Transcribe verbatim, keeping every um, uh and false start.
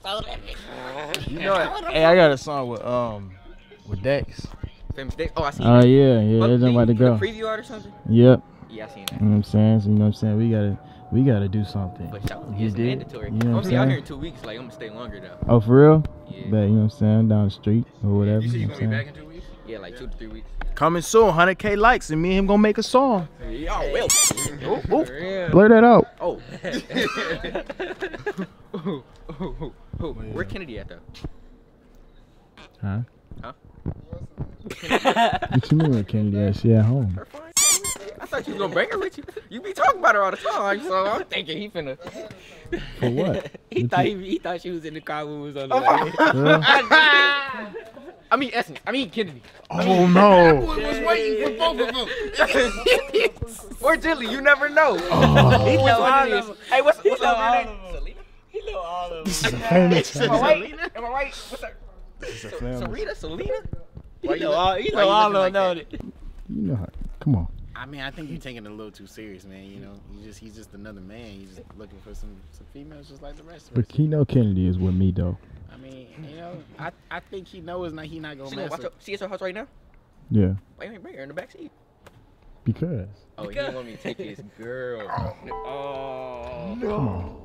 You know what? Hey, I got a song with um with Dex. Famous Dex. Oh, I seen Oh uh, that. yeah, yeah, But it's about to go. Preview art or something? Yep. Yeah, I seen that. You know what I'm saying? So, you know what I'm saying? We gotta, we gotta do something. But shout You it's did? mandatory. You know I'm what gonna be out I'm here saying? in two weeks. Like I'm gonna stay longer though. Oh, for real? Yeah. Bet, you know what I'm saying? Down the street or whatever. You said you you know gonna what be I'm back in two weeks? Yeah, like two to three weeks. Coming soon, one hundred K likes, and me and him gonna make a song. Yeah, well. Oh, oh. saying? Blur that out. Oh. oh, oh, oh, oh. Where Kennedy at though? Huh? Huh? What you mean with Kennedy? Yeah, she at home. Her fine. I thought you was gonna bring her with you. You be talking about her all the time, so I'm thinking he finna. For what? he What thought you- he, he thought she was in the car when we was on the way. Yeah. I mean Essence. I mean Kennedy. Oh no. Boy was waiting for both of them. Or Dilly, you never know. Oh. He know all what it of is. them. Hey, what's He what's know up, all man? of them. Selena? He know all of This them. is a famous Am I song. right? Am I right? What's that? This is a So, famous. Sarita? Selena? He know all, he why know you all looking of them, like don't he? You know how. Come on. I mean, I think you're taking it a little too serious, man. You know, you just he's just another man. He's just looking for some some females just like the rest of us. But Keno Kennedy is with me though. I mean, you know, I I think he knows not he not gonna She mess gonna watch with. her, see us her house right now? Yeah. Why you ain't bring her in the back seat? Because. Oh, he didn't want me to take his girl. Oh. Come on.